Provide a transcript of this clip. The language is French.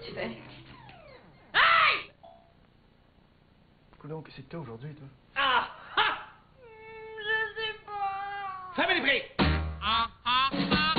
tu fais? Hey! Coudonc, qu'est-ce que t'as aujourd'hui, toi? Ah! Ha! Je sais pas. Family break!